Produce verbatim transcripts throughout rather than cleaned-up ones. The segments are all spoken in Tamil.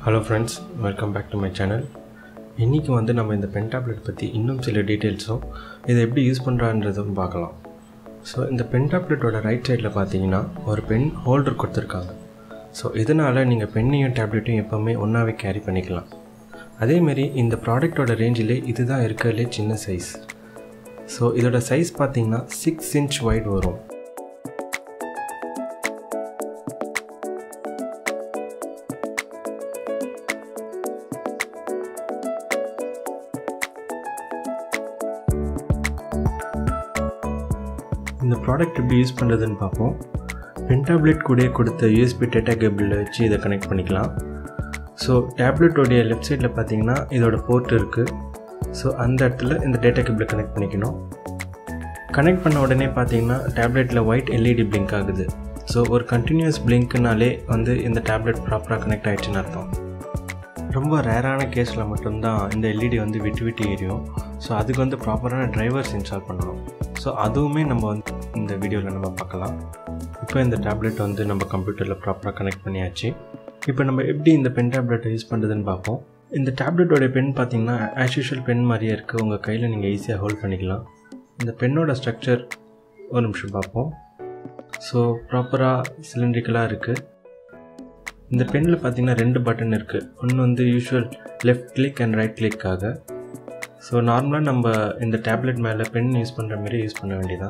Hello friends, welcome back to my channel. இன்னைக்கு வந்து நம்ம இந்த பென் டேப்லெட் பத்தி இன்னும் சில டீடைல்ஸும் இதை எப்படி யூஸ் பண்றான்றதும் பார்க்கலாம். ஸோ இந்த பென் டேப்லெட்டோட ரைட் சைடில் பார்த்தீங்கன்னா ஒரு பென் ஹோல்டர் கொடுத்துருக்காங்க. ஸோ இதனால் நீங்கள் பென்னையும் டேப்லெட்டையும் எப்போவுமே ஒன்றாவே கேரி பண்ணிக்கலாம். அதேமாரி இந்த ப்ராடக்டோட ரேஞ்சிலே இதுதான் இருக்கிறதுலே சின்ன சைஸ். ஸோ இதோட சைஸ் பார்த்தீங்கன்னா சிக்ஸ் இன்ச் வைட் வரும். இந்த ப்ராடக்ட் எப்படி யூஸ் பண்ணுறதுன்னு பார்ப்போம். பென் டேப்லெட் கூட கொடுத்த யூஎஸ்பி டேட்டா கேபிளில் வச்சு இதை கனெக்ட் பண்ணிக்கலாம். ஸோ டேப்லெட்டோடைய லெஃப்ட் சைடில் பார்த்தீங்கன்னா இதோட போர்ட் இருக்குது. ஸோ அந்த இடத்துல இந்த டேட்டா கேபிளை கனெக்ட் பண்ணிக்கணும். கனெக்ட் பண்ண உடனே பார்த்தீங்கன்னா டேப்லெட்டில் ஒயிட் எல்இடி பிளிங்க் ஆகுது. ஸோ ஒரு கண்டினியூஸ் பிளிங்க்னாலே வந்து இந்த டேப்லெட் ப்ராப்பராக கனெக்ட் ஆகிடுச்சுன்னு அர்த்தம். ரொம்ப ரேரான கேஸில் மட்டும்தான் இந்த எல்இடி வந்து விட்டு விட்டு எரியும். ஸோ அதுக்கு வந்து ப்ராப்பரான டிரைவர்ஸ் இன்ஸ்டால் பண்ணணும். ஸோ அதுவுமே நம்ம வந்து இந்த வீடியோவில் நம்ம பார்க்கலாம். இப்போ இந்த டேப்லெட் வந்து நம்ம கம்ப்யூட்டரில் ப்ராப்பராக கனெக்ட் பண்ணியாச்சு. இப்போ நம்ம எப்படி இந்த பென் டேப்லெட்டை யூஸ் பண்ணுறதுன்னு பார்ப்போம். இந்த டேப்லெட்டோடைய பென் பார்த்திங்கன்னா ஆஸ் யூஷுவல் பென் மாதிரியே இருக்குது. உங்கள் கையில் நீங்கள் ஈஸியாக ஹோல்ட் பண்ணிக்கலாம். இந்த பென்னோட ஸ்ட்ரக்சர் ஒரு நிமிஷம் பார்ப்போம். ஸோ ப்ராப்பராக சிலிண்ட்ரிக்கலாக இருக்குது. இந்த பென்னில் பார்த்திங்கன்னா ரெண்டு பட்டன் இருக்குது. ஒன்று வந்து usual left click and right கிளிக்காக. ஸோ நார்மலாக நம்ம இந்த டேப்லெட் மேலே பென் யூஸ் பண்ணுற மாதிரி யூஸ் பண்ண வேண்டியதான்.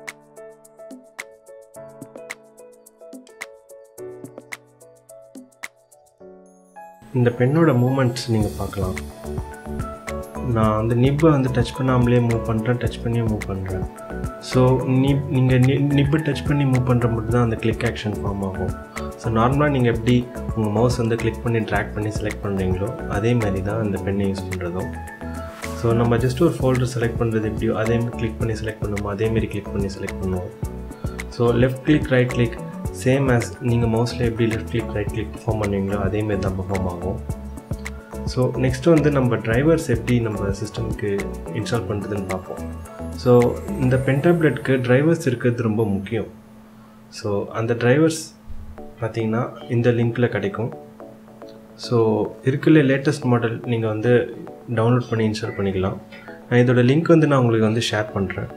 இந்த பென்னோட மூமெண்ட்ஸ் நீங்கள் பார்க்கலாம். நான் வந்து நிப்பை வந்து டச் பண்ணாமலே மூவ் பண்ணுறேன், டச் பண்ணி மூவ் பண்ணுறேன். ஸோ நிப் நீங்கள் நி நிப்பை டச் பண்ணி மூவ் பண்ணுற மட்டும் தான் அந்த கிளிக் ஆக்ஷன் ஃபார்ம் ஆகும். ஸோ நார்மலாக நீங்கள் எப்படி உங்கள் மவுஸ் வந்து கிளிக் பண்ணி ட்ராக் பண்ணி செலக்ட் பண்ணுறீங்களோ அதே மாதிரி தான் இந்த பென்னை யூஸ் பண்ணுறதும். ஸோ நம்ம ஜஸ்ட் ஒரு ஃபோல்டர் செலக்ட் பண்ணுறது எப்படியோ அதேமாதிரி கிளிக் பண்ணி செலக்ட் பண்ணுவோம், அதேமாரி கிளிக் பண்ணி செலக்ட் பண்ணுவோம். So left click right click same as நீங்கள் மவுஸில் எப்படி left click right click perform பண்ணுவீங்களோ அதேமாரி தான் பர்ஃபார்ம் ஆகும். ஸோ நெக்ஸ்ட்டு வந்து நம்ம டிரைவர்ஸ் எப்படி நம்ம சிஸ்டமுக்கு இன்ஸ்டால் பண்ணுறதுன்னு பார்ப்போம். ஸோ இந்த பென் டேப்லெட்க்கு டிரைவர்ஸ் இருக்கிறது ரொம்ப முக்கியம். ஸோ அந்த டிரைவர்ஸ் பார்த்திங்கன்னா இந்த லிங்க்கில் கிடைக்கும். ஸோ இருக்கிற லேட்டஸ்ட் மாடல் நீங்கள் வந்து டவுன்லோட் பண்ணி இன்ஸ்டால் பண்ணிக்கலாம். நான் இதோட லிங்க் வந்து நான் உங்களுக்கு வந்து ஷேர் பண்ணுறேன்.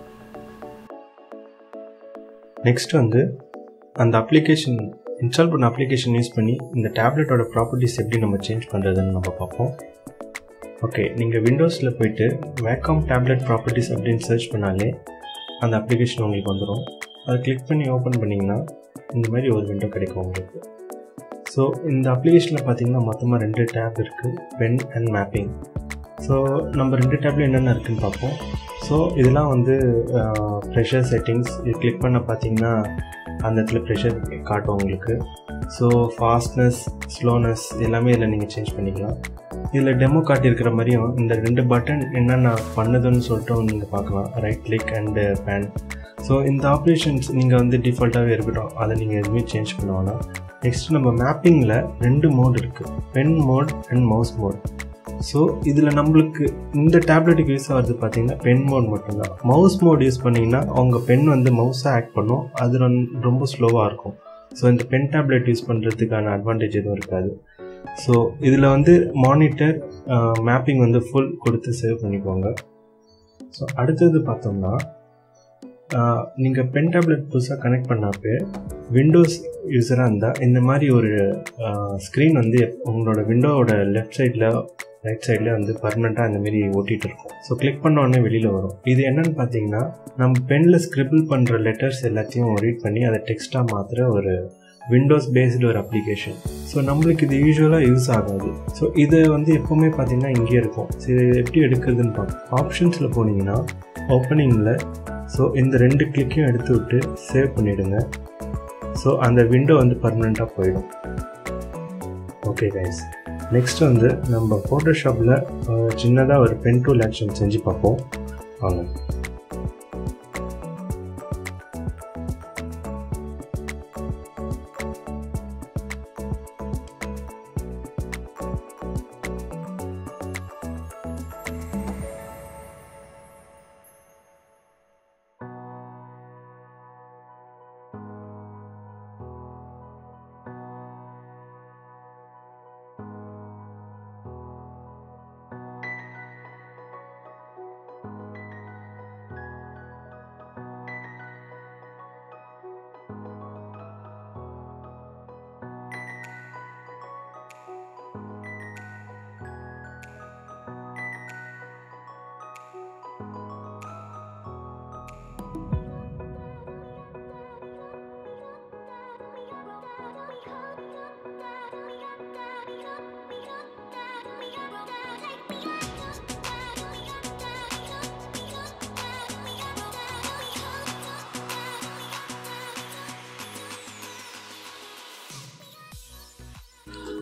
நெக்ஸ்ட் வந்து அந்த அப்ளிகேஷன் இன்ஸ்டால் பண்ண அப்ளிகேஷன் யூஸ் பண்ணி இந்த டேப்லெட்டோட ப்ராப்பர்ட்டிஸ் எப்படி நம்ம சேஞ்ச் பண்ணுறதுன்னு நம்ம பார்ப்போம். ஓகே, நீங்கள் விண்டோஸில் போய்ட்டு Wacom டேப்லெட் ப்ராப்பர்ட்டிஸ் அப்படின்னு சர்ச் பண்ணாலே அந்த அப்ளிகேஷன் உங்களுக்கு வந்துடும். அதை கிளிக் பண்ணி ஓப்பன் பண்ணிங்கன்னா இந்த மாதிரி ஒரு விண்டோ கிடைக்கும் உங்களுக்கு. ஸோ இந்த அப்ளிகேஷனில் பார்த்தீங்கன்னா மொத்தமாக ரெண்டு டேப் இருக்குது, பென் அண்ட் மேப்பிங். ஸோ நம்ம ரெண்டு டேப்ல என்னென்ன இருக்குதுன்னு பார்ப்போம். ஸோ இதெல்லாம் வந்து ப்ரெஷர் செட்டிங்ஸ். இது கிளிக் பண்ண பார்த்தீங்கன்னா அந்த இடத்துல ப்ரெஷர் காட்டும் உங்களுக்கு. ஸோ ஃபாஸ்ட்னஸ், ஸ்லோனஸ் எல்லாமே இதில் நீங்கள் சேஞ்ச் பண்ணிக்கலாம். இதில் டெமோ காட்டியிருக்கிற மாதிரியும் இந்த ரெண்டு பட்டன் என்னென்ன பண்ணுதுன்னு சொல்லிட்டு நீங்கள் பார்க்கலாம், right click and pan. So இந்த ஆப்ரேஷன்ஸ் நீங்கள் வந்து டிஃபால்ட்டாகவே இருக்கட்டும், அதை நீங்கள் எதுவுமே சேஞ்ச் பண்ணுவாங்க. நெக்ஸ்ட் நம்ம மேப்பிங்கில் ரெண்டு மோட் இருக்குது, pen mode and mouse mode. So இதில் நம்மளுக்கு இந்த டேப்லெட்டுக்கு யூஸ் ஆகிறது பார்த்திங்கன்னா பென் மோட் மட்டும்தான். மவுஸ் மோட் யூஸ் பண்ணிங்கன்னா அவங்க பென் வந்து மவுஸாக ஆக்ட் பண்ணும், அது ரொம்ப ஸ்லோவாக இருக்கும். ஸோ இந்த பென் டேப்லெட் யூஸ் பண்ணுறதுக்கான அட்வான்டேஜ் எதுவும் இருக்காது. ஸோ இதில் வந்து மானிட்டர் மேப்பிங் வந்து ஃபுல் கொடுத்து சேவ் பண்ணிக்கோங்க. ஸோ அடுத்தது பார்த்தோம்னா நீங்கள் பென் டேப்லெட் புதுசாக கனெக்ட் பண்ணப்போ விண்டோஸ் யூஸராக இருந்தால் இந்த மாதிரி ஒரு ஸ்க்ரீன் வந்து உங்களோட விண்டோவோட லெஃப்ட் சைடில் ரைட் சைடில் வந்து பர்மனெண்ட்டாக அந்தமாரி ஓட்டிகிட்டு இருக்கும். ஸோ கிளிக் பண்ண உடனே வெளியில் வரும். இது என்னென்னு பார்த்தீங்கன்னா நம்ம பெனில் ஸ்க்ரிபிள் பண்ணுற லெட்டர்ஸ் எல்லாத்தையும் ரீட் பண்ணி அதை டெக்ஸ்ட்டாக மாற்றுற ஒரு விண்டோஸ் பேஸ்டு ஒரு அப்ளிகேஷன். ஸோ நம்மளுக்கு இது யூஸ்வலாக யூஸ் ஆகாது. ஸோ இது வந்து எப்போவுமே பார்த்திங்கன்னா இங்கே இருக்கும். ஸோ இது எப்படி எடுக்கிறதுன்னு பார்ப்போம். ஆப்ஷன்ஸில் போனீங்கன்னா ஓப்பனிங்கில் ஸோ இந்த ரெண்டு கிளிக்கையும் எடுத்து விட்டு சேவ் பண்ணிவிடுங்க. ஸோ அந்த விண்டோ வந்து பர்மனெண்ட்டாக போயிடும். ஓகே கைஸ், நெக்ஸ்ட் வந்து நம்ம ஃபோட்டோஷாப்பில் சின்னதாக ஒரு பென் டூல் ஆக்ஷன் செஞ்சு பார்ப்போம் வாங்க.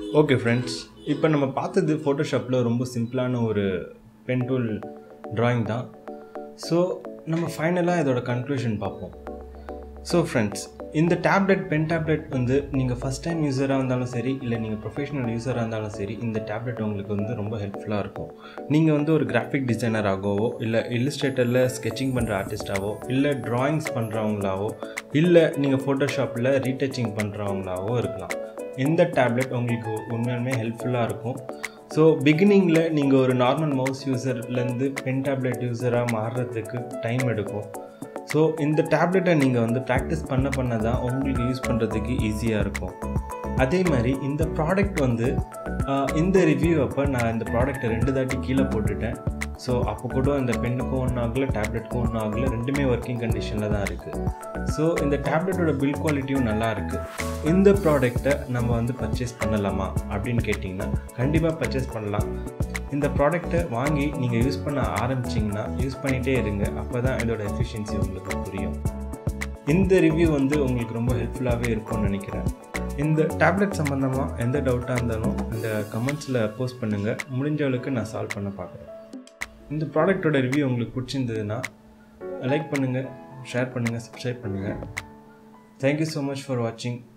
ஓகே ஃப்ரெண்ட்ஸ், இப்போ நம்ம பார்த்தது ஃபோட்டோஷாப்பில் ரொம்ப சிம்பிளான ஒரு பென் டூல் ட்ராயிங் தான். ஸோ நம்ம ஃபைனலாக இதோட கன்க்ளூஷன் பார்ப்போம். ஸோ ஃப்ரெண்ட்ஸ், இந்த டேப்லெட் பென் டேப்லெட் வந்து நீங்கள் ஃபஸ்ட் டைம் யூஸராக இருந்தாலும் சரி, இல்லை நீங்கள் ப்ரொஃபஷனல் யூஸராக இருந்தாலும் சரி, இந்த டேப்லெட் உங்களுக்கு வந்து ரொம்ப ஹெல்ப்ஃபுல்லாக இருக்கும். நீங்கள் வந்து ஒரு கிராஃபிக் டிசைனராகவோ, இல்லை இல்லஸ்ட்ரேட்டரில் ஸ்கெட்சிங் பண்ணுற ஆர்டிஸ்டாவோ, இல்லை ட்ராயிங்ஸ் பண்ணுறவங்களாவோ, இல்லை நீங்கள் ஃபோட்டோஷாப்பில் ரீடச்சிங் பண்ணுறவங்களாவோ இருக்கலாம். இந்த டேப்லெட் உங்களுக்கு உண்மையாலுமே ஹெல்ப்ஃபுல்லாக இருக்கும். ஸோ பிகினிங்கில் நீங்கள் ஒரு நார்மல் மவுஸ் யூஸர்லேருந்து பென் டேப்லெட் யூஸராக மாறுறதுக்கு டைம் எடுக்கும். ஸோ இந்த டேப்லெட்டை நீங்கள் வந்து ப்ராக்டிஸ் பண்ண பண்ண தான் உங்களுக்கு யூஸ் பண்ணுறதுக்கு ஈஸியாக இருக்கும். அதே மாதிரி இந்த ப்ராடக்ட் வந்து இந்த ரிவ்யூ அப்போ நான் இந்த ப்ராடக்ட்டை ரெண்டு தாட்டி கீழே போட்டுட்டேன். ஸோ அப்போ கூட இந்த பென்னுக்கும் ஒன்றும் ஆகலை, டேப்லெட்டுக்கும் ஒன்றும் ஆகலை, ரெண்டுமே ஒர்க்கிங் கண்டிஷனில் தான் இருக்குது. ஸோ இந்த டேப்லெட்டோட பில்ட் குவாலிட்டியும் நல்லா இருக்குது. இந்த ப்ராடக்டை நம்ம வந்து பர்ச்சேஸ் பண்ணலாமா அப்படின்னு கேட்டிங்கன்னா கண்டிப்பாக பர்ச்சேஸ் பண்ணலாம். இந்த ப்ராடக்டை வாங்கி நீங்கள் யூஸ் பண்ண ஆரம்பிச்சிங்கன்னா யூஸ் பண்ணிகிட்டே இருங்க. அப்போ தான் இதோட எஃபிஷியன்சி உங்களுக்கு புரியும். இந்த ரிவ்யூ வந்து உங்களுக்கு ரொம்ப ஹெல்ப்ஃபுல்லாகவே இருக்கும்னு நினைக்கிறேன். இந்த டேப்லெட் சம்மந்தமாக எந்த டவுட்டாக இருந்தாலும் இந்த கமெண்ட்ஸில் போஸ்ட் பண்ணுங்கள். முடிஞ்ச அளவுக்கு நான் சால்வ் பண்ண பார்க்குறேன். இந்த ப்ராடக்டோட ரிவ்யூ உங்களுக்கு பிடிச்சிருந்ததுன்னா லைக் பண்ணுங்கள், ஷேர் பண்ணுங்கள், சப்ஸ்கிரைப் பண்ணுங்கள். தேங்க்யூ ஸோ மச் ஃபார் வாட்சிங்.